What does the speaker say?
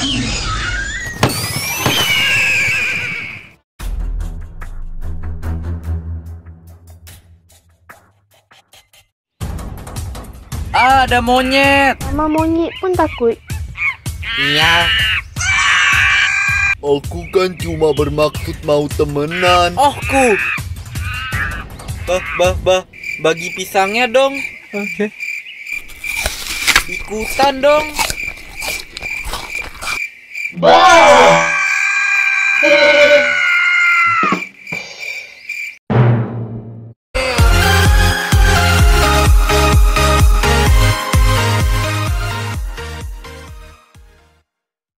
Ah, ada monyet. Sama monyet pun takut. Iya. Aku kan cuma bermaksud mau temenan. Ohku. Bagi pisangnya dong. Oke. Ikutan dong.